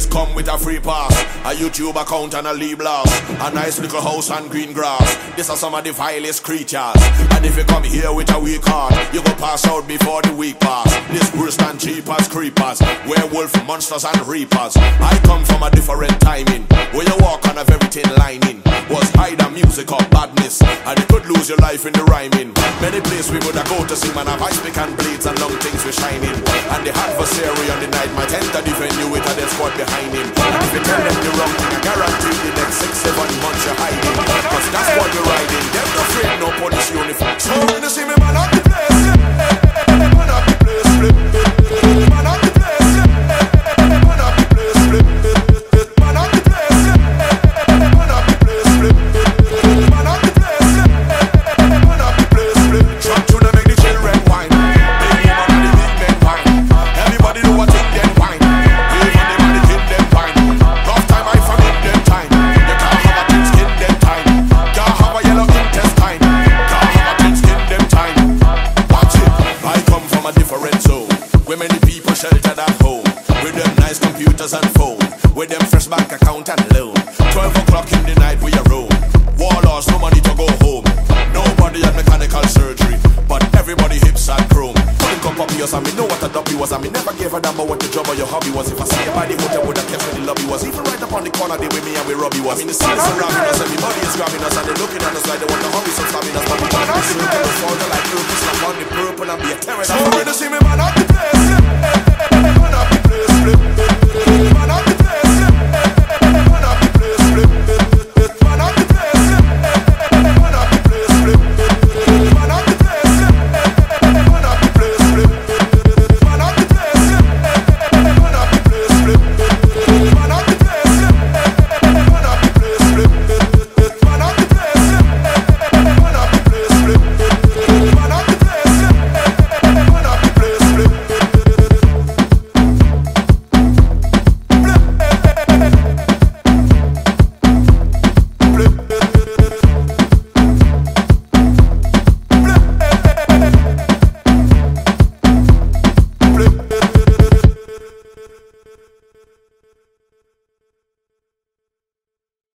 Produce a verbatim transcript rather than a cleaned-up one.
places come with a free pass, a YouTube account and a leave blast, a nice little house and green grass. These are some of the vilest creatures. And if you come here with a weak heart, you go pass out before the week pass. This worse than cheap as creepers, werewolf, monsters and reapers. I come from a different timing, where you walk on a very thin lining. Was either music or badness, and you could lose your life in the rhyming. Many places we would have go to see man have ice pick and blades and long things we shining. And the adversary on the night might enter the venue with a dead squad behind him. And if you tell them the wrong thing, I guarantee the next six, seven months you're hiding. Cause that's what we're riding. Them no afraid, no police uniform. So when you see me man at the place, man at the place, man at the place, man at the place, man at the place, man at the place, man at the place, man at the place. Shot to them make the children whine. Big woman and the big men whine. Everybody know what it them whine. Wave on them and the kid them whine. Rough time I from in them time. You can't have a thin skin them time. Can't have a yellow intestine. Can't have a thin skin them time. Watch it, I come from a different zone, where many people sheltered at home, with them nice computers and phone, with them fresh bank account and loan. Twelve o'clock in the night we a roam. Warlords, no money to go home. Nobody had mechanical surgery, but everybody hips and chrome. Couldn't come up here, so me know what a W was, and me never gave a damn about what your job or your hobby was. If I see you by the hotel, would have kept where the lobby was. Even right up on the corner, they with me and we Robbie was. I mean, the scene is surrounding us, everybody is grabbing us, and they looking at us like they want to hurry, so stabbing us. But we can't be sure to fall like purple, slap on the purple and be a terror. So when you see me, man, I